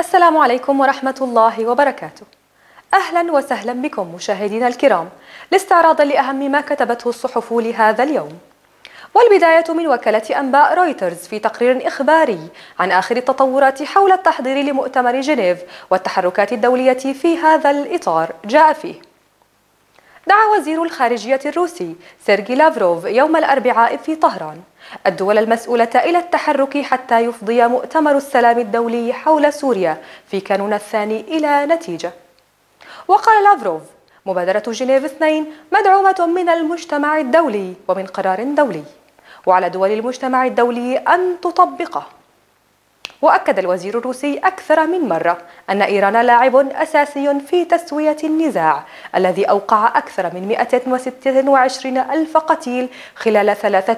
السلام عليكم ورحمة الله وبركاته. أهلا وسهلا بكم مشاهدينا الكرام لاستعراض لأهم ما كتبته الصحف لهذا اليوم. والبداية من وكالة أنباء رويترز في تقرير إخباري عن آخر التطورات حول التحضير لمؤتمر جنيف والتحركات الدولية في هذا الإطار. جاء فيه: دعا وزير الخارجية الروسي سيرجي لافروف يوم الأربعاء في طهران الدول المسؤولة إلى التحرك حتى يفضي مؤتمر السلام الدولي حول سوريا في كانون الثاني إلى نتيجة. وقال لافروف: مبادرة جنيف 2 مدعومة من المجتمع الدولي ومن قرار دولي، وعلى دول المجتمع الدولي أن تطبقه. وأكد الوزير الروسي أكثر من مرة أن إيران لاعب أساسي في تسوية النزاع الذي أوقع أكثر من 126 ألف قتيل خلال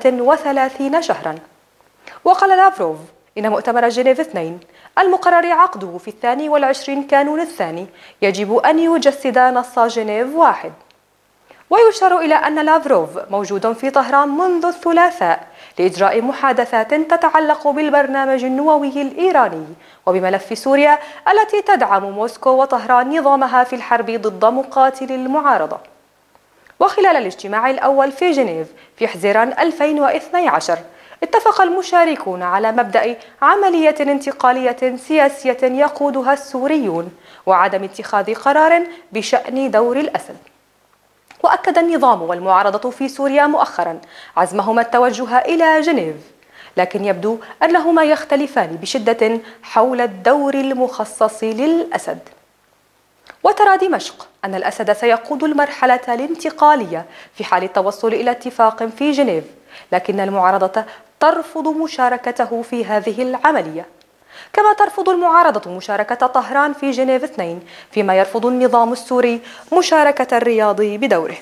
33 شهرا. وقال لافروف إن مؤتمر جنيف 2 المقرر عقده في 22 كانون الثاني يجب أن يجسد نص جنيف 1. ويشار إلى أن لافروف موجود في طهران منذ الثلاثاء لإجراء محادثات تتعلق بالبرنامج النووي الإيراني وبملف سوريا التي تدعم موسكو وطهران نظامها في الحرب ضد مقاتلي المعارضة. وخلال الاجتماع الأول في جنيف في حزيران 2012 اتفق المشاركون على مبدأ عملية انتقالية سياسية يقودها السوريون وعدم اتخاذ قرار بشأن دور الأسد. وأكد النظام والمعارضة في سوريا مؤخرا عزمهما التوجه إلى جنيف، لكن يبدو أنهما يختلفان بشدة حول الدور المخصص للأسد. وترى دمشق أن الأسد سيقود المرحلة الانتقالية في حال التوصل إلى اتفاق في جنيف، لكن المعارضة ترفض مشاركته في هذه العملية، كما ترفض المعارضة مشاركة طهران في جنيف 2، فيما يرفض النظام السوري مشاركة الرياض بدوره.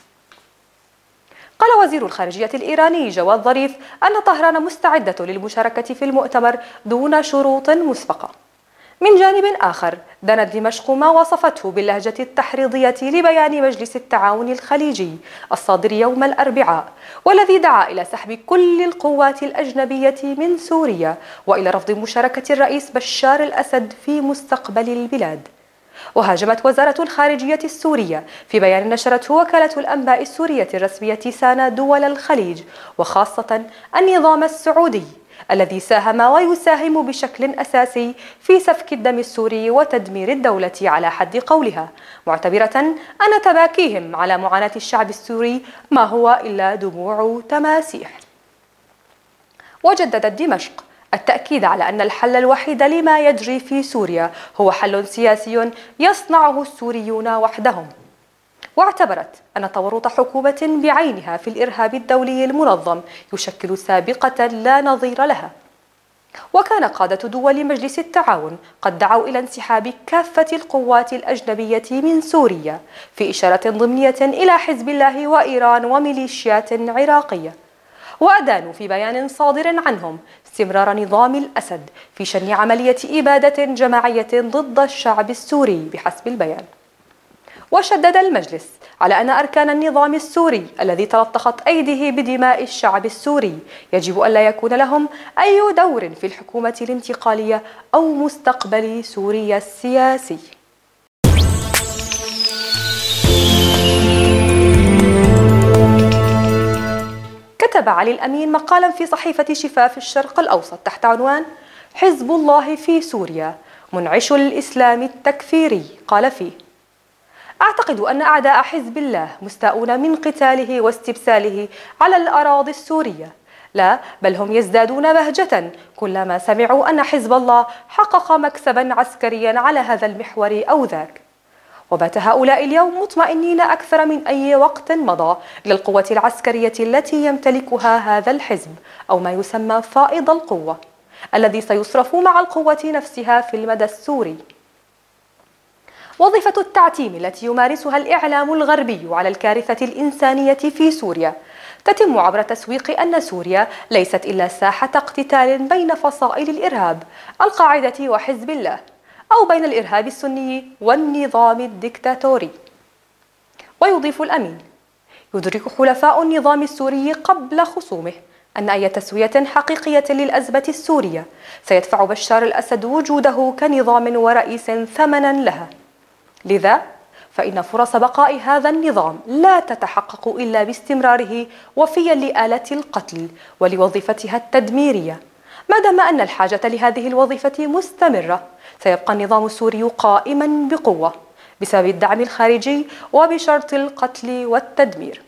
قال وزير الخارجية الإيراني جواد ظريف أن طهران مستعدة للمشاركة في المؤتمر دون شروط مسبقة. من جانب آخر دانت دمشق ما وصفته باللهجة التحريضية لبيان مجلس التعاون الخليجي الصادر يوم الأربعاء، والذي دعا إلى سحب كل القوات الأجنبية من سوريا وإلى رفض مشاركة الرئيس بشار الأسد في مستقبل البلاد. وهاجمت وزارة الخارجية السورية في بيان نشرته وكالة الأنباء السورية الرسمية سانا دول الخليج وخاصة النظام السعودي الذي ساهم ويساهم بشكل أساسي في سفك الدم السوري وتدمير الدولة على حد قولها، معتبرة أن تباكيهم على معاناة الشعب السوري ما هو إلا دموع تماسيح. وجددت دمشق التأكيد على أن الحل الوحيد لما يجري في سوريا هو حل سياسي يصنعه السوريون وحدهم، واعتبرت أن تورط حكومة بعينها في الإرهاب الدولي المنظم يشكل سابقة لا نظير لها. وكان قادة دول مجلس التعاون قد دعوا إلى انسحاب كافة القوات الأجنبية من سوريا في إشارة ضمنية إلى حزب الله وإيران وميليشيات عراقية، وأدانوا في بيان صادر عنهم استمرار نظام الأسد في شن عملية إبادة جماعية ضد الشعب السوري بحسب البيان. وشدد المجلس على أن أركان النظام السوري الذي تلطخت أيديه بدماء الشعب السوري يجب ألا يكون لهم أي دور في الحكومة الانتقالية أو مستقبل سوريا السياسي. كتب علي الأمين مقالا في صحيفة شفاف الشرق الأوسط تحت عنوان حزب الله في سوريا منعش الإسلام التكفيري. قال فيه: أعتقد أن أعداء حزب الله مستاءون من قتاله واستبساله على الأراضي السورية، لا بل هم يزدادون بهجة كلما سمعوا أن حزب الله حقق مكسبا عسكريا على هذا المحور أو ذاك. وبات هؤلاء اليوم مطمئنين أكثر من أي وقت مضى للقوة العسكرية التي يمتلكها هذا الحزب أو ما يسمى فائض القوة الذي سيصرف مع القوة نفسها في المدى السوري. وظيفة التعتيم التي يمارسها الإعلام الغربي على الكارثة الإنسانية في سوريا تتم عبر تسويق أن سوريا ليست إلا ساحة اقتتال بين فصائل الإرهاب القاعدة وحزب الله، أو بين الإرهاب السني والنظام الدكتاتوري. ويضيف الأمين: يدرك حلفاء النظام السوري قبل خصومه أن أي تسوية حقيقية للأزمة السورية سيدفع بشار الأسد وجوده كنظام ورئيس ثمنا لها. لذا فإن فرص بقاء هذا النظام لا تتحقق إلا باستمراره وفيا لآلة القتل ولوظيفتها التدميرية. ما دام أن الحاجة لهذه الوظيفة مستمرة، سيبقى النظام السوري قائما بقوة بسبب الدعم الخارجي وبشرط القتل والتدمير.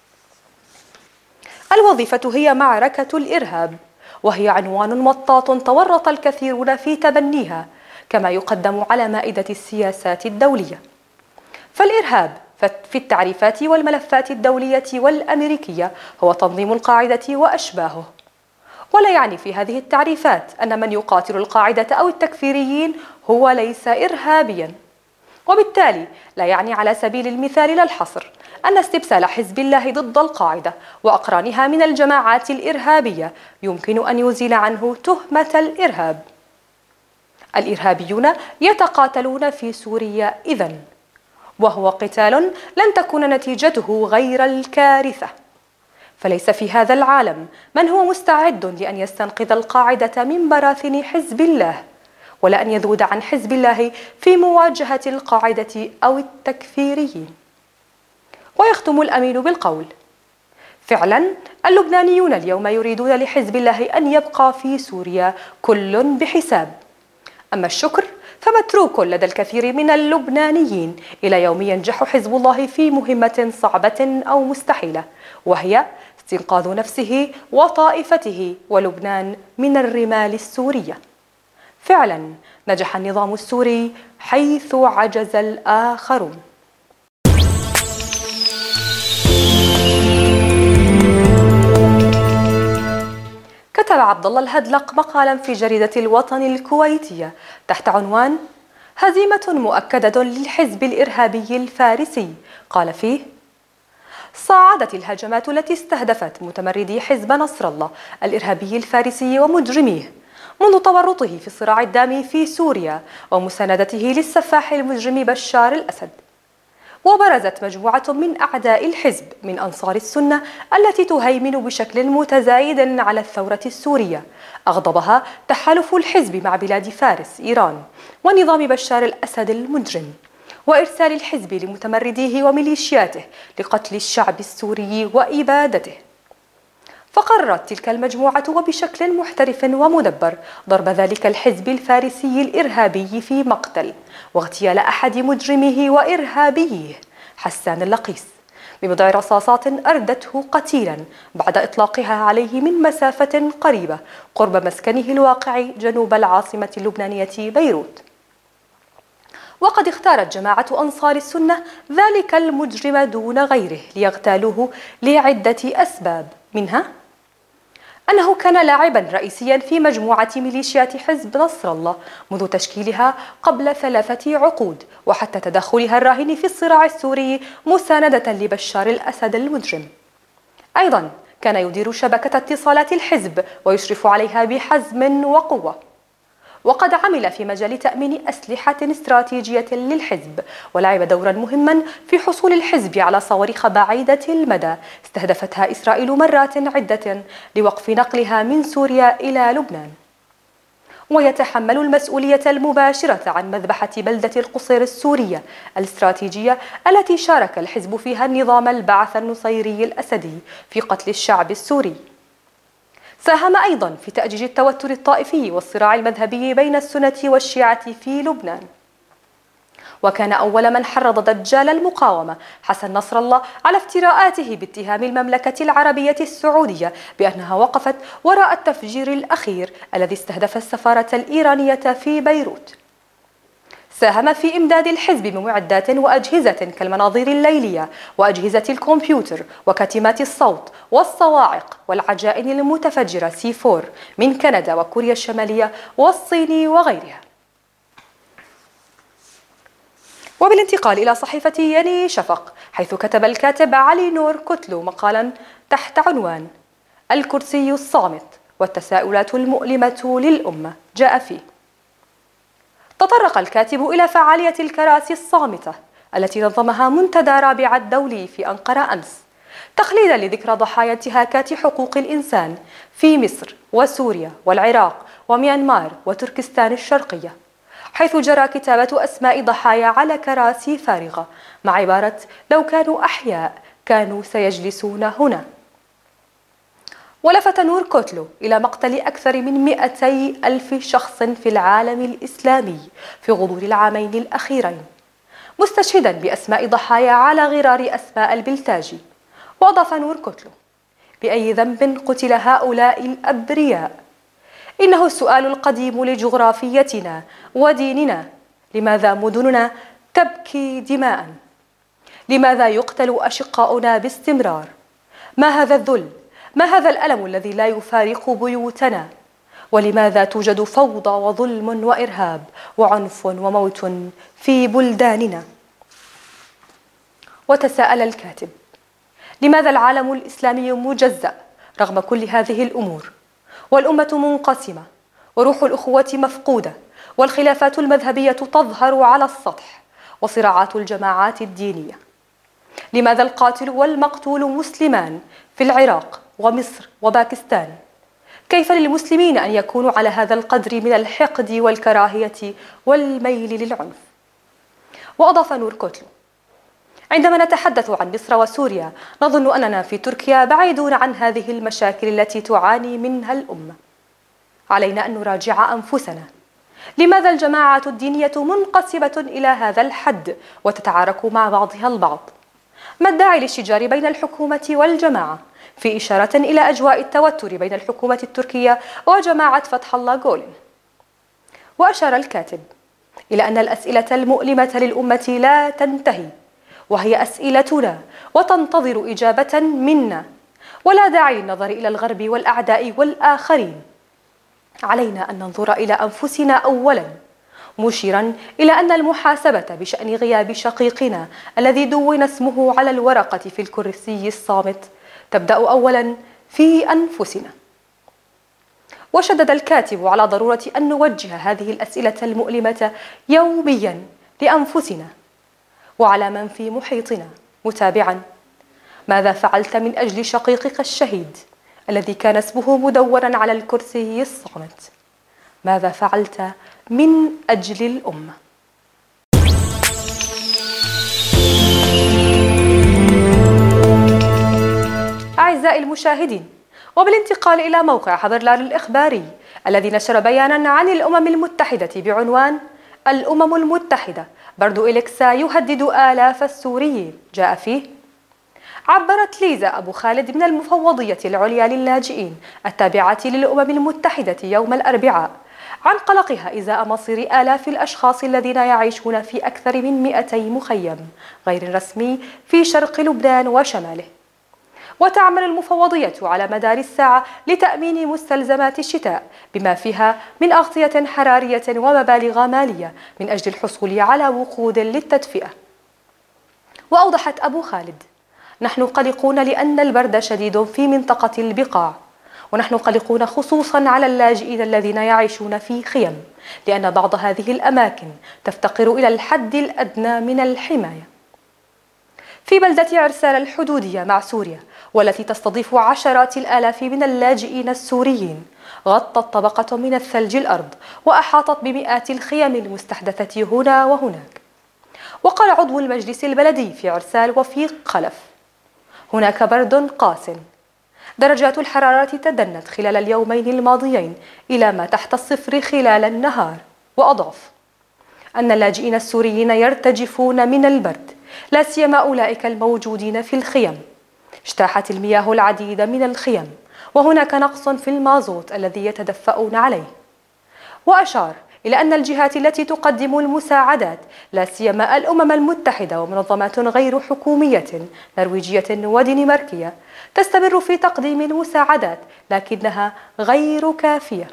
الوظيفة هي معركة الإرهاب، وهي عنوان مطاط تورط الكثيرون في تبنيها، كما يقدم على مائدة السياسات الدولية. فالإرهاب في التعريفات والملفات الدولية والأمريكية هو تنظيم القاعدة وأشباهه، ولا يعني في هذه التعريفات أن من يقاتل القاعدة أو التكفيريين هو ليس إرهابيا. وبالتالي لا يعني على سبيل المثال لا الحصر أن استبسال حزب الله ضد القاعدة وأقرانها من الجماعات الإرهابية يمكن أن يزيل عنه تهمة الإرهاب. الإرهابيون يتقاتلون في سوريا إذن، وهو قتال لن تكون نتيجته غير الكارثة. فليس في هذا العالم من هو مستعد لأن يستنقذ القاعدة من براثن حزب الله، ولا أن يذود عن حزب الله في مواجهة القاعدة أو التكفيريين. ويختم الأمين بالقول: فعلا اللبنانيون اليوم يريدون لحزب الله أن يبقى في سوريا كل بحساب. أما الشكر فمتروك لدى الكثير من اللبنانيين إلى يوم ينجح حزب الله في مهمة صعبة أو مستحيلة، وهي استنقاذ نفسه وطائفته ولبنان من الرمال السورية. فعلا نجح النظام السوري حيث عجز الآخرون. كتب عبد الله الهدلق مقالا في جريدة الوطن الكويتية تحت عنوان هزيمة مؤكدة للحزب الإرهابي الفارسي. قال فيه: صاعدت الهجمات التي استهدفت متمردي حزب نصر الله الإرهابي الفارسي ومجرميه منذ تورطه في الصراع الدامي في سوريا ومساندته للسفاح المجرم بشار الأسد. وبرزت مجموعة من أعداء الحزب من أنصار السنة التي تهيمن بشكل متزايد على الثورة السورية، أغضبها تحالف الحزب مع بلاد فارس إيران ونظام بشار الأسد المجرم، وإرسال الحزب لمتمرديه وميليشياته لقتل الشعب السوري وإبادته. فقررت تلك المجموعة وبشكل محترف ومدبر ضرب ذلك الحزب الفارسي الإرهابي في مقتل واغتيال أحد مجرميه وإرهابيه حسان اللقيس ببضع رصاصات أردته قتيلا بعد إطلاقها عليه من مسافة قريبة قرب مسكنه الواقع جنوب العاصمة اللبنانية بيروت. وقد اختارت جماعة أنصار السنة ذلك المجرم دون غيره ليغتالوه لعدة أسباب، منها أنه كان لاعبا رئيسيا في مجموعة ميليشيات حزب نصر الله منذ تشكيلها قبل 3 عقود وحتى تدخلها الراهن في الصراع السوري مساندة لبشار الأسد المجرم. أيضا كان يدير شبكة اتصالات الحزب ويشرف عليها بحزم وقوة. وقد عمل في مجال تأمين أسلحة استراتيجية للحزب، ولعب دورا مهما في حصول الحزب على صواريخ بعيدة المدى استهدفتها إسرائيل مرات عدة لوقف نقلها من سوريا إلى لبنان. ويتحمل المسؤولية المباشرة عن مذبحة بلدة القصير السورية الاستراتيجية التي شارك الحزب فيها النظام البعث النصيري الأسدي في قتل الشعب السوري. ساهم أيضا في تأجيج التوتر الطائفي والصراع المذهبي بين السنة والشيعة في لبنان. وكان أول من حرض دجال المقاومة حسن نصر الله على افتراءاته باتهام المملكة العربية السعودية بأنها وقفت وراء التفجير الأخير الذي استهدف السفارة الإيرانية في بيروت. ساهم في إمداد الحزب بمعدات وأجهزة كالمناظير الليلية وأجهزة الكمبيوتر وكتيمات الصوت والصواعق والعجائن المتفجرة C4 من كندا وكوريا الشمالية والصين وغيرها. وبالانتقال إلى صحيفة يني شفق، حيث كتب الكاتب علي نور كتلو مقالا تحت عنوان الكرسي الصامت والتساؤلات المؤلمة للأمة، جاء فيه: تطرق الكاتب إلى فعالية الكراسي الصامتة التي نظمها منتدى رابعة الدولي في أنقرة أمس، تخليدا لذكرى ضحايا انتهاكات حقوق الإنسان في مصر وسوريا والعراق وميانمار وتركستان الشرقية، حيث جرى كتابة أسماء ضحايا على كراسي فارغة مع عبارة لو كانوا أحياء كانوا سيجلسون هنا. ولفت نور كوتلو إلى مقتل أكثر من 200,000 شخص في العالم الإسلامي في غضون العامين الأخيرين، مستشهدا بأسماء ضحايا على غرار أسماء البلتاجي. وأضاف نور كوتلو: بأي ذنب قتل هؤلاء الأبرياء؟ إنه السؤال القديم لجغرافيتنا وديننا. لماذا مدننا تبكي دماء؟ لماذا يقتل أشقاؤنا باستمرار؟ ما هذا الذل؟ ما هذا الألم الذي لا يفارق بيوتنا؟ ولماذا توجد فوضى وظلم وإرهاب وعنف وموت في بلداننا؟ وتساءل الكاتب: لماذا العالم الإسلامي مجزأ رغم كل هذه الأمور، والأمة منقسمة، وروح الأخوة مفقودة، والخلافات المذهبية تظهر على السطح، وصراعات الجماعات الدينية؟ لماذا القاتل والمقتول مسلمان في العراق ومصر وباكستان؟ كيف للمسلمين أن يكونوا على هذا القدر من الحقد والكراهية والميل للعنف؟ وأضاف نور كوتلو: عندما نتحدث عن مصر وسوريا نظن أننا في تركيا بعيدون عن هذه المشاكل التي تعاني منها الأمة. علينا أن نراجع أنفسنا. لماذا الجماعات الدينية منقسمة إلى هذا الحد وتتعارك مع بعضها البعض؟ ما الداعي للشجار بين الحكومة والجماعة؟ في إشارة إلى أجواء التوتر بين الحكومة التركية وجماعة فتح الله جولن. وأشار الكاتب إلى أن الأسئلة المؤلمة للأمة لا تنتهي، وهي أسئلتنا وتنتظر إجابة منا، ولا داعي للنظر إلى الغرب والأعداء والآخرين. علينا أن ننظر إلى أنفسنا أولا، مشيرا إلى أن المحاسبة بشأن غياب شقيقنا الذي دون اسمه على الورقة في الكرسي الصامت تبدأ أولا في أنفسنا. وشدد الكاتب على ضرورة أن نوجه هذه الأسئلة المؤلمة يوميا لأنفسنا وعلى من في محيطنا، متابعا: ماذا فعلت من أجل شقيقك الشهيد الذي كان اسمه مدونا على الكرسي الصامت؟ ماذا فعلت من أجل الأمة؟ أعزائي المشاهدين، وبالانتقال إلى موقع حبرلال الإخباري الذي نشر بيانا عن الأمم المتحدة بعنوان الأمم المتحدة برد إليكسا يهدد آلاف السوريين، جاء فيه: عبرت ليزا أبو خالد من المفوضية العليا للاجئين التابعة للأمم المتحدة يوم الأربعاء عن قلقها إزاء مصير آلاف الأشخاص الذين يعيشون في أكثر من 200 مخيم غير رسمي في شرق لبنان وشماله. وتعمل المفوضية على مدار الساعة لتأمين مستلزمات الشتاء بما فيها من أغطية حرارية ومبالغ مالية من أجل الحصول على وقود للتدفئة. وأوضحت أبو خالد: نحن قلقون لأن البرد شديد في منطقة البقاع، ونحن قلقون خصوصا على اللاجئين الذين يعيشون في خيم، لأن بعض هذه الأماكن تفتقر إلى الحد الأدنى من الحماية. في بلدة عرسال الحدودية مع سوريا والتي تستضيف عشرات الآلاف من اللاجئين السوريين، غطت طبقة من الثلج الأرض وأحاطت بمئات الخيم المستحدثة هنا وهناك. وقال عضو المجلس البلدي في عرسال وفيق خلف: هناك برد قاس، درجات الحرارة تدنت خلال اليومين الماضيين إلى ما تحت الصفر خلال النهار. وأضاف أن اللاجئين السوريين يرتجفون من البرد، لا سيما أولئك الموجودين في الخيم. اجتاحت المياه العديد من الخيم، وهناك نقص في المازوت الذي يتدفئون عليه. وأشار إلى أن الجهات التي تقدم المساعدات، لا سيما الأمم المتحدة ومنظمات غير حكومية نرويجية ودنماركية، تستمر في تقديم المساعدات لكنها غير كافية،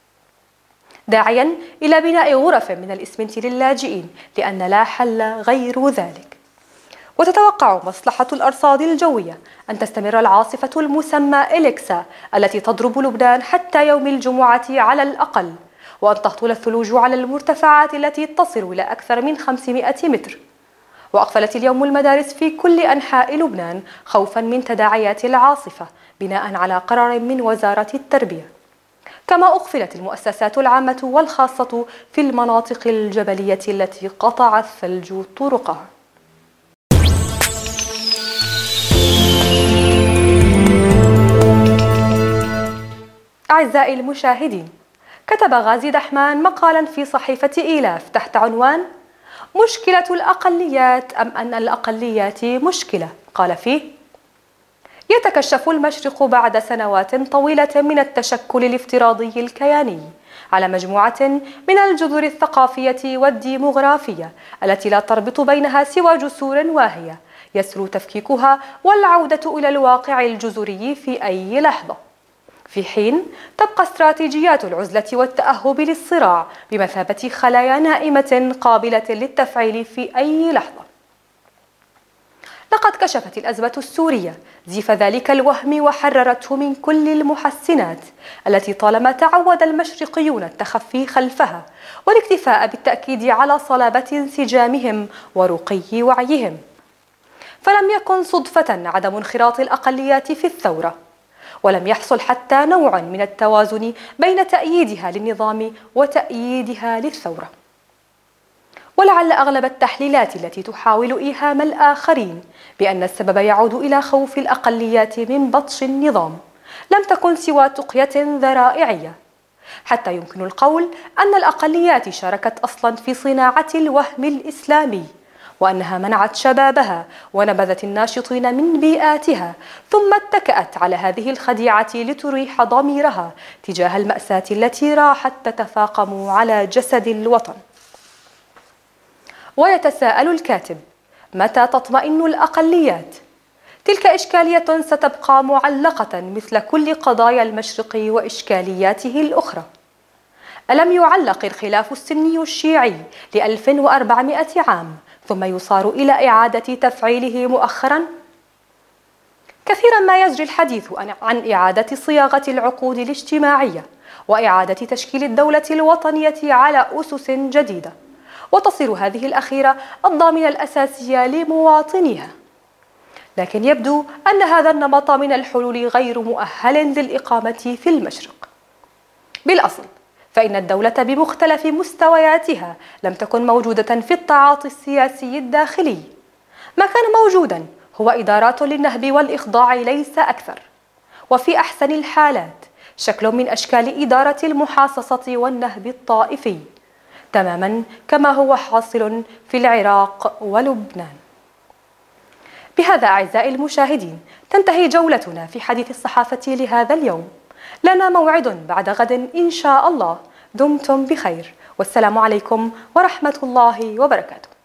داعيا إلى بناء غرف من الإسمنت للاجئين لأن لا حل غير ذلك. وتتوقع مصلحة الأرصاد الجوية أن تستمر العاصفة المسمى إليكسا التي تضرب لبنان حتى يوم الجمعة على الأقل، وأن تهطل الثلوج على المرتفعات التي تصل إلى أكثر من 500 متر. وأقفلت اليوم المدارس في كل أنحاء لبنان خوفا من تداعيات العاصفة بناء على قرار من وزارة التربية. كما أقفلت المؤسسات العامة والخاصة في المناطق الجبلية التي قطع الثلج طرقها. أعزائي المشاهدين، كتب غازي دحمان مقالا في صحيفة إيلاف تحت عنوان مشكلة الأقليات أم أن الأقليات مشكلة؟ قال فيه: يتكشف المشرق بعد سنوات طويلة من التشكل الافتراضي الكياني على مجموعة من الجذور الثقافية والديمغرافية التي لا تربط بينها سوى جسور واهية يسهل تفكيكها والعودة إلى الواقع الجذري في أي لحظة، في حين تبقى استراتيجيات العزلة والتأهب للصراع بمثابة خلايا نائمة قابلة للتفعيل في أي لحظة. لقد كشفت الأزمة السورية زيف ذلك الوهم وحررته من كل المحسنات التي طالما تعود المشرقيون التخفي خلفها والاكتفاء بالتأكيد على صلابة انسجامهم ورقي وعيهم. فلم يكن صدفة عدم انخراط الأقليات في الثورة، ولم يحصل حتى نوع من التوازن بين تأييدها للنظام وتأييدها للثورة. ولعل أغلب التحليلات التي تحاول إيهام الآخرين بأن السبب يعود إلى خوف الأقليات من بطش النظام لم تكن سوى تقية ذرائعية، حتى يمكن القول أن الأقليات شاركت أصلا في صناعة الوهم الإسلامي، وأنها منعت شبابها ونبذت الناشطين من بيئاتها ثم اتكأت على هذه الخديعة لتريح ضميرها تجاه المأساة التي راحت تتفاقم على جسد الوطن. ويتساءل الكاتب: متى تطمئن الأقليات؟ تلك إشكالية ستبقى معلقة مثل كل قضايا المشرق وإشكالياته الأخرى. ألم يعلق الخلاف السني الشيعي ل1400 عام ثم يصار إلى إعادة تفعيله مؤخرا؟ كثيرا ما يجري الحديث عن إعادة صياغة العقود الاجتماعية وإعادة تشكيل الدولة الوطنية على أسس جديدة، وتصير هذه الأخيرة الضامنة الأساسية لمواطنيها. لكن يبدو أن هذا النمط من الحلول غير مؤهل للإقامة في المشرق. بالأصل فإن الدولة بمختلف مستوياتها لم تكن موجودة في التعاطي السياسي الداخلي. ما كان موجودا هو إدارات للنهب والإخضاع ليس أكثر، وفي أحسن الحالات شكل من أشكال إدارة المحاصصة والنهب الطائفي، تماما كما هو حاصل في العراق ولبنان. بهذا أعزائي المشاهدين تنتهي جولتنا في حديث الصحافة لهذا اليوم. لنا موعد بعد غد إن شاء الله. دمتم بخير، والسلام عليكم ورحمة الله وبركاته.